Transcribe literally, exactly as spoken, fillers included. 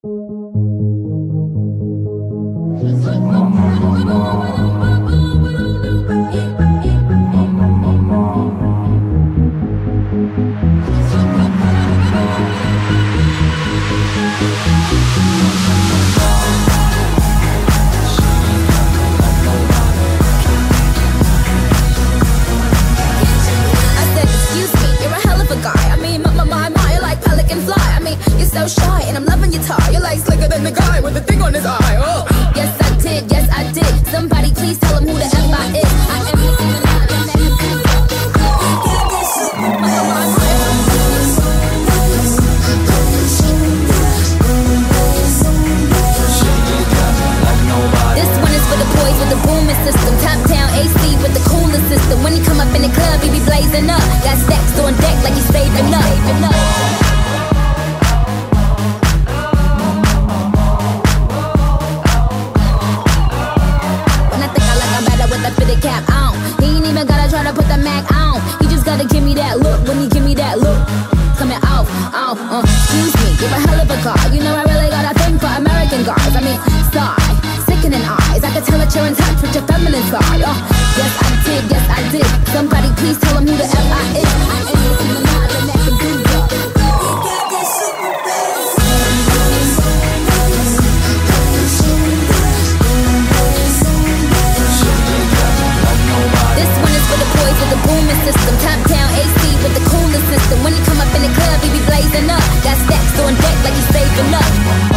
So shy, and I'm loving your tie. You're like slicker than the guy with the thing on his eye. Oh. Yes, I did, yes, I did. Somebody please tell him who the F I is. I am missing the night, and that is this one is for the boys with the booming system. Top down A C with the cooler system. When he come up in the club, he be blazing up. Got stacks on deck like he's saving up. Saving up. Cap on. He ain't even gotta try to put the Mac on. He just gotta give me that look. When he give me that look, coming off, off, uh, excuse me, you're a hell of a guy. You know I really got a thing for American guys. I mean, sigh, sickening eyes. I can tell that you're in touch with your feminine side. Oh, yes I did, yes I did. Somebody please tell him who the F I is. I am missing the night, and that can do that. This one is for the boys with the booming system. Top down A C with the cooler system. When he come up in the club, he be blazing up. Got stacks on deck like he's saving up.